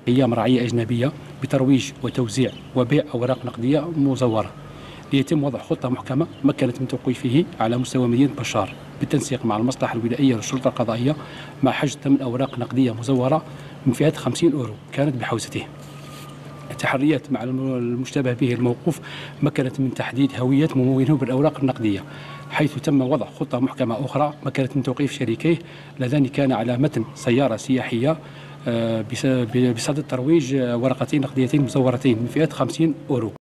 قيام رعية أجنبية بترويج وتوزيع وبيع أوراق نقدية مزورة، ليتم وضع خطة محكمة مكنت من توقيفه على مستوى مدينة بشار بالتنسيق مع المصلحة الولائية للشرطة القضائية مع حجز ثمن أوراق نقدية مزورة من فئة 50 أورو كانت بحوزته. التحريات مع المشتبه به الموقوف مكنت من تحديد هوية مموله بالأوراق النقدية، حيث تم وضع خطة محكمة أخرى مكنت من توقيف شريكيه اللذان كان على متن سيارة سياحية بصدد ترويج ورقتين نقديتين مزورتين من فئة 50 أورو.